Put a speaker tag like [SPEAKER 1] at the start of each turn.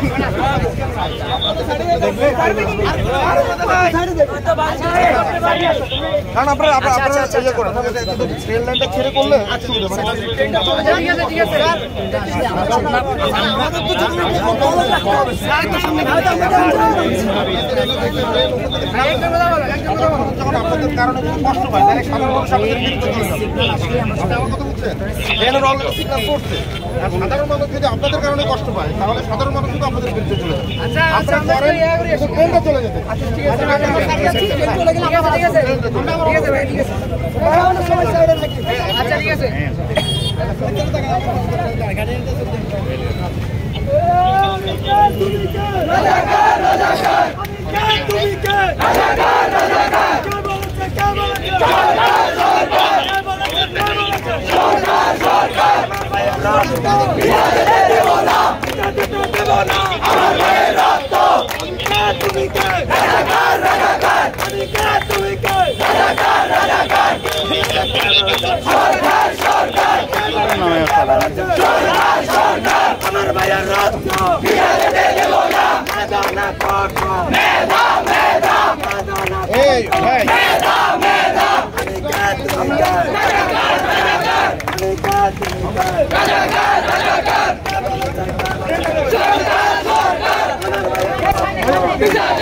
[SPEAKER 1] কারণ আপনারা ইয়ে করেন রেল লাইনটা ছেড়ে করলে যখন আপনাদের কারণে কষ্ট পায় তাহলে সাধারণ মানুষ আপনাদের বিরুদ্ধে চলে যাবে। আমার কথা বুঝছেন? ট্রেনের অলরেডি সিগন্যাল করছে, আর সাধারণ মানুষ যদি আপনাদের কারণে কষ্ট পায় তাহলে সাধারণ মানুষ কিন্তু আপনাদের বিরুদ্ধে চলে যাবে। আপনারা করেন ট্রেনটা চলে যেতে।
[SPEAKER 2] আচ্ছা ঠিক আছে। আমার ভাইয়ের রত্ন
[SPEAKER 3] Hey!